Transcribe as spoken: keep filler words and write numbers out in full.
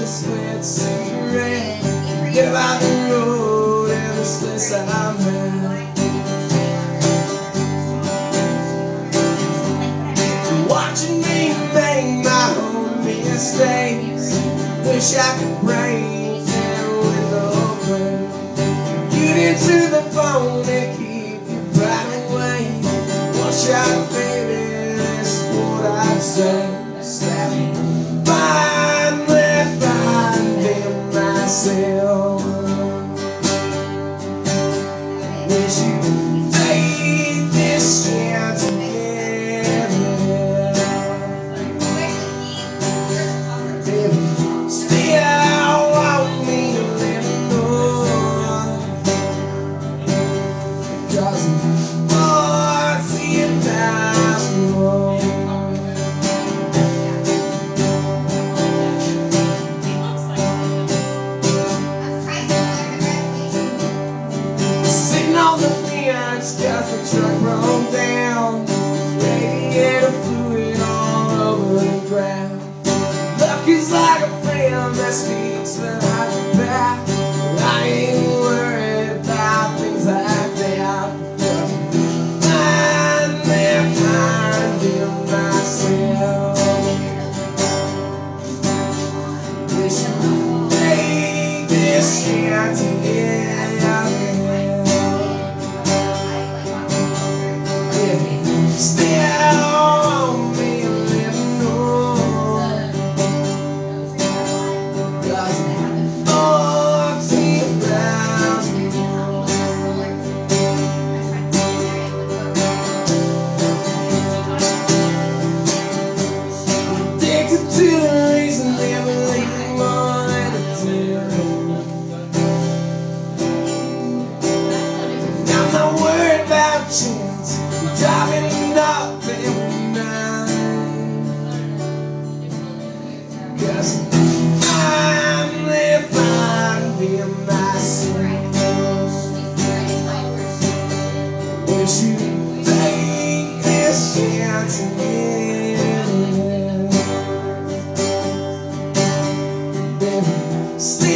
split cigarette. Get about the road and this place I'm at. Watching me make my own mistakes. Wish I could break that window open. Get into the phone and keep you right away. One shot, baby, that's what I'd say. Finally finding myself. Wish you could take this chance again. Baby, still want me to let it go. Because oh, I see it thousand more. On the fields, cause the truck broke down. Radiator fluid all over the ground. Luck is like a friend that speaks behind your back. I ain't worried about things like that. I'm there finding myself. Wish you would take this chance again. Still want me a little more. Cause oh, ten thousand more. Addicted to the reason they believe more than a tale. I'm not worried about chance. Driving up every night. Cause I'm there finding myself. Wish you'd take this chance again. Baby,